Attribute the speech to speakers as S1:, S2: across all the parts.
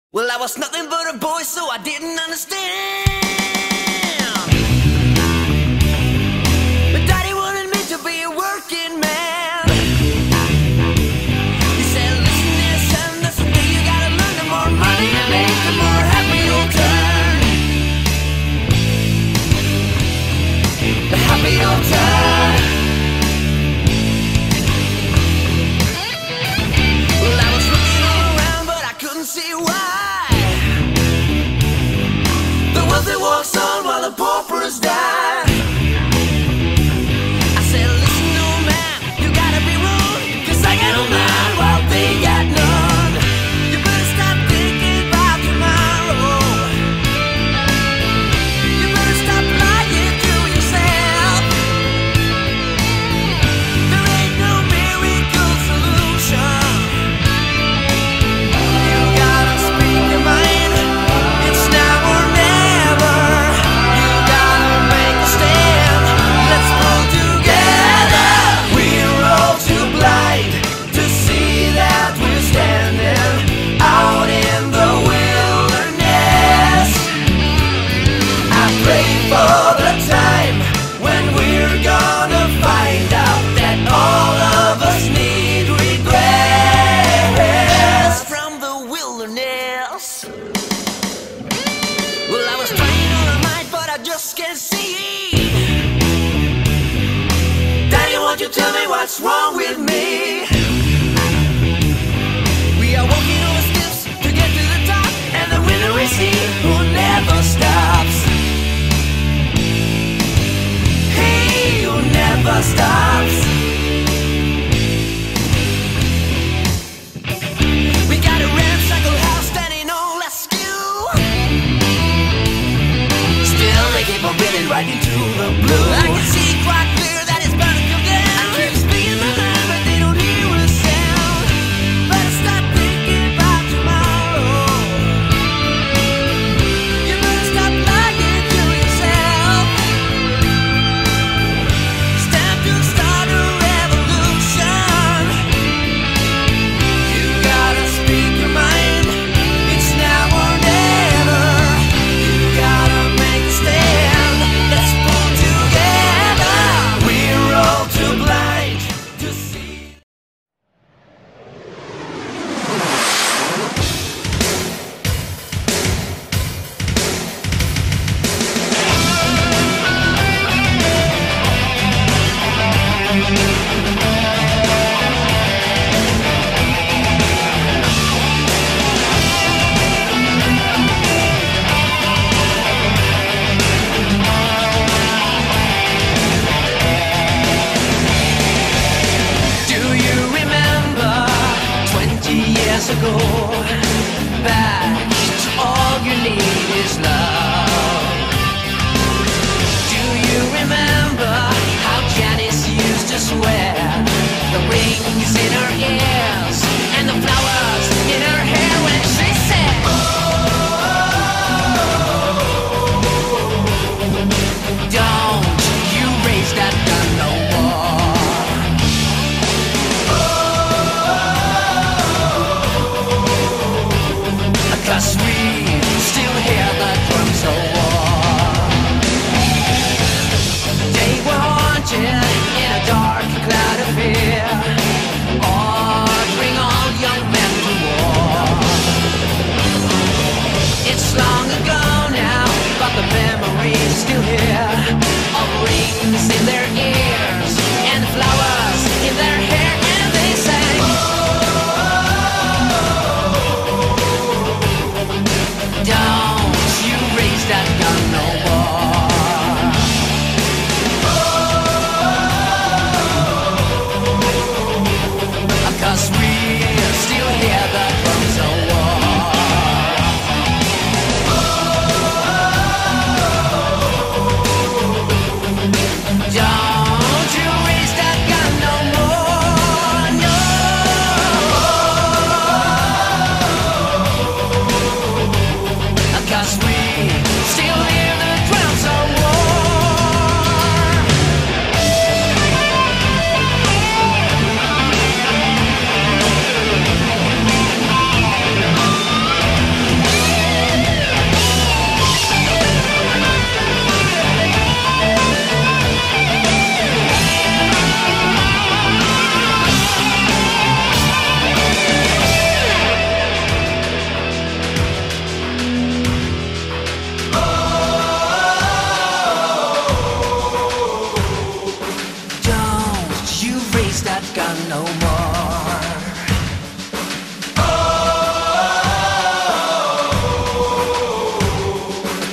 S1: Well, I was nothing but a boy, so I didn't understand. But Daddy wanted me to be a working man. He said, listen there, son, that's the way you gotta learn. The more money you make, the more happy you'll turn. The happy you'll turn. Well, I was looking all around, but I couldn't see why. Wealthy walks on while the paupers die. I said, listen, old man, you gotta be rude, 'cause I got no mind while they got none. You better stop thinking about tomorrow. You better stop lying to yourself. There ain't no miracle solution. You gotta speak your mind. It's now or never. Well, I was praying all night, but I just can't see. Daddy, won't you tell me what's wrong with me? We are walking over steps to get to the top, and the winner is he who never stops. He who never stops. We got a ramshackle house standing on askew. Still they keep on bidding right into the blue. I can see quite clear that it's bound to come down. I keep speaking my mind, but they don't hear a sound. Better stop thinking about tomorrow. You better stop lying to yourself. It's time to start a revolution. You gotta speak your mind. It's now or never. You gotta make a stand. Let's pull together. We're all too blind to see. Do you remember 20 years ago? Back to all you need is love. Do you remember how Janice used to swear? The rings in her ears and the flowers in her hair when she said, don't you raise that gun no more. 'Cause we still hear the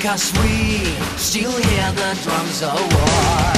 S1: 'cause we still hear the drums of war.